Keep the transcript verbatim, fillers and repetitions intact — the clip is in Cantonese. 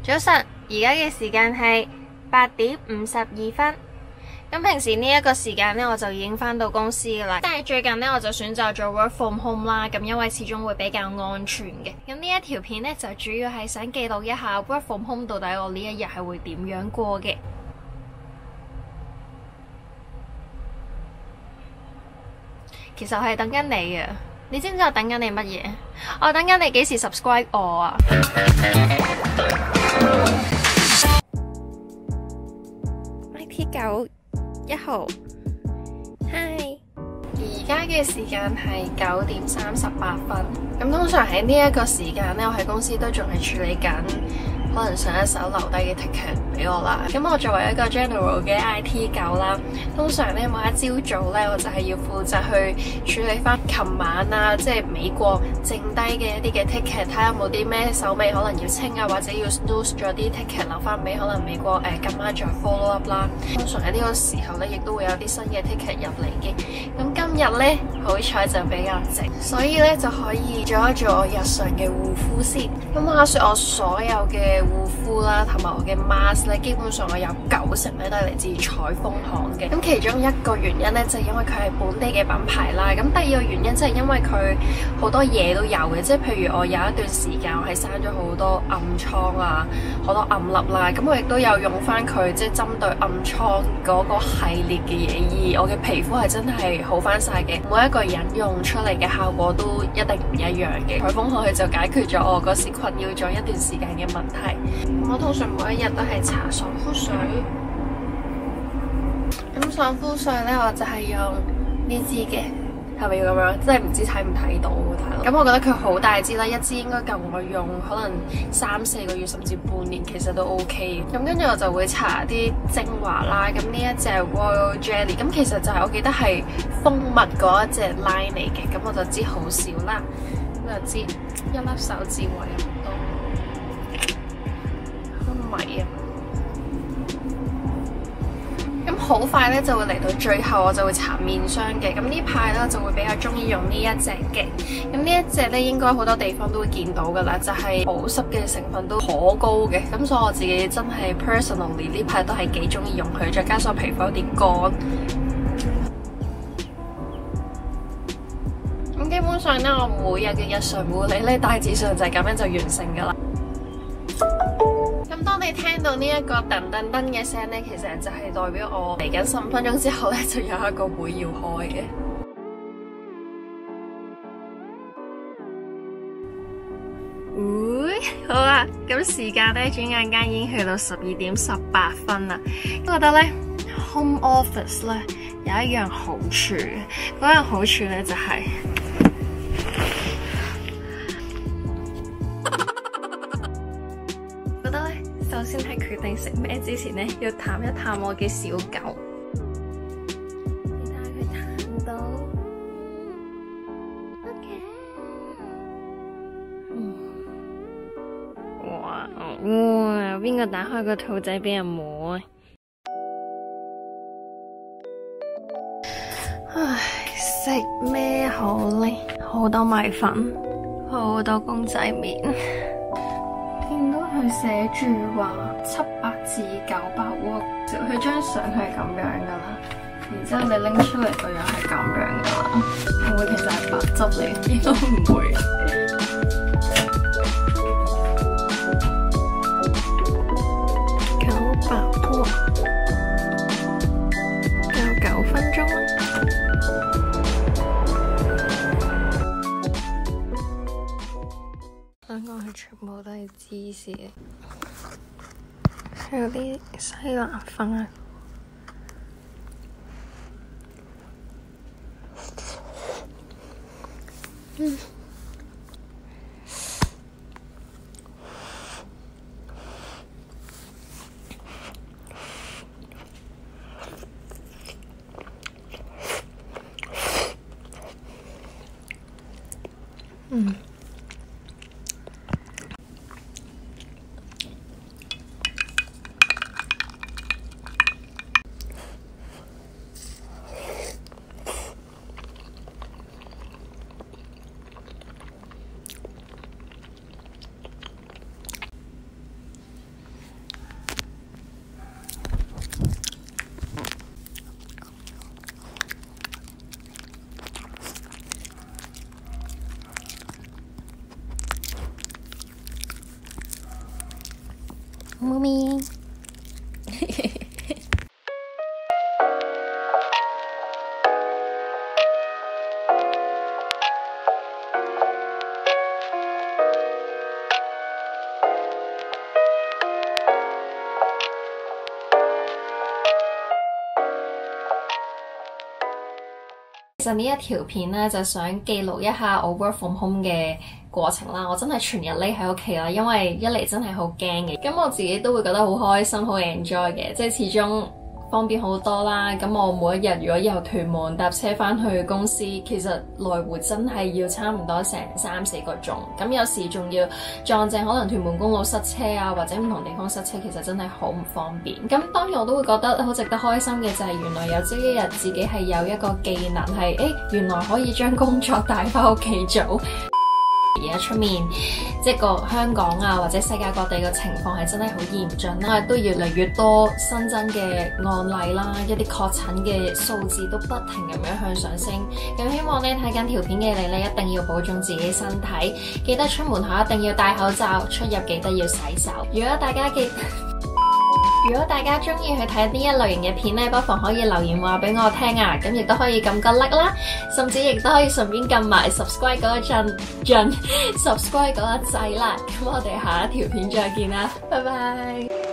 早晨，而家嘅時間係八點五十二分。咁平時呢一個時間呢，我就已經返到公司噶啦。但係最近呢，我就選擇做 work from home 啦。咁因為始終會比較安全嘅。咁呢一條片呢，就主要係想記錄一下 work from home 到底我呢一日係會點樣過嘅。其實我係等緊你啊！你知唔知我等緊你乜嘢？我等緊你幾時 subscribe 我啊？I T 九一號，Hi，而家嘅時間係九點三十八分。咁通常喺呢一個時間呢，我喺公司都仲係處理緊可能上一手留低嘅 ticket 俾我啦。咁我作為一個 general 嘅 I T 狗啦，通常呢，每一朝早呢，我就係要負責去處理翻琴晚啊，即係美國剩低嘅一啲嘅 ticket， 睇下有冇啲咩手尾可能要清啊，或者要 snooze 咗啲 ticket 留翻俾可能美國誒、呃、今晚再 follow up 啦。通常喺呢個時候呢，亦都會有啲新嘅 ticket 入嚟嘅。咁今日呢，好彩就比較靜，所以呢，就可以做一做我日常嘅護膚先。咁話說我所有嘅護膚啦，同埋我嘅 mask 咧，基本上我有九成咧都係嚟自采豐行嘅。咁其中一個原因咧，就係因為佢係本地嘅品牌啦。咁第二個原因即係因為佢好多嘢都有嘅，即係譬如我有一段時間我係生咗好多暗瘡啊，好多暗粒啦。咁我亦都有用翻佢，即係針對暗瘡嗰個系列嘅嘢，而我嘅皮膚係真係好翻晒嘅。每一個人用出嚟嘅效果都一定唔一樣嘅。采豐行佢就解決咗我嗰時困擾咗一段時間嘅問題。我通常每一日都係搽爽膚水，咁爽膚水呢，我就係用呢支嘅，係咪要咁樣？真係唔知睇唔睇到大佬。咁我覺得佢好大支啦，一支應該夠我用可能三四個月甚至半年，其實都 OK。咁跟住我就會搽啲精華啦。咁呢一隻 Royal Jelly， 咁其實就係我記得係蜂蜜嗰一隻 line 嚟嘅，咁我就知好少啦。咁就知一粒手指位咁多。米啊，咁好快咧就會嚟到最後，我就會搽面霜嘅。咁呢排咧就會比較中意用呢一隻嘅。咁呢一隻咧應該好多地方都會見到噶啦，就係保濕嘅成分都頗高嘅。咁所以我自己真係 personally 呢排都係幾中意用佢，再加上皮膚有啲乾。咁基本上咧，我每日嘅日常護理咧，大致上就係咁樣就完成噶啦。咁當你聽到呢一個噔噔噔嘅聲呢，其實就係代表我嚟緊十五分鐘之後呢，就有一個會要開嘅。喂、哎，好啦，咁時間呢，轉眼間已經去到十二點十八分啦。我覺得呢 home office 呢有一樣好處，嗰樣好處呢就係、是。首先喺決定食咩之前呢，要探一探我嘅小狗。你睇下佢探到 ，OK。嗯，哇哇，邊個打開個肚仔俾人摸啊？唉，食咩好呢？好多米粉，好多公仔麵。見到佢寫住話七百至九百瓦，佢張相係咁樣噶啦，然之後你拎出嚟個樣係咁樣噶啦，會唔會其實係白汁嚟？應該唔會。九百瓦，夠九分鐘啦。香港係全部都係芝士嘅，有啲西蘭花。嗯。嗯。 貓咪。其實呢一條片咧就想記錄一下我 work from home 嘅過程啦。我真係全日匿喺屋企啦，因為一嚟真係好驚嘅，咁我自己都會覺得好開心、好 enjoy 嘅，即係始終方便好多啦。咁我每一日如果由屯門搭車翻去公司，其實來回真係要差唔多成三四個鐘。咁有時仲要撞正可能屯門公路塞車啊，或者唔同地方塞車，其實真係好唔方便。咁當然我都會覺得好值得開心嘅就係原來有朝一日自己係有一個技能係，誒原來可以將工作帶翻屋企做。而家出面即係個香港啊，或者世界各地嘅情況係真係好嚴峻啦，都越嚟越多新增嘅案例啦，一啲確診嘅數字都不停咁樣向上升。咁希望咧睇緊條片嘅你咧，一定要保重自己身體，記得出門口一定要戴口罩，出入記得要洗手。如果大家記如果大家中意去睇呢一類型嘅片咧，不妨可以留言話俾我聽啊，咁亦都可以撳個 like 啦，甚至亦都可以順便撳埋 subscribe 嗰個掣掣 subscribe 嗰個掣啦。咁我哋下一條片再見啦，拜拜。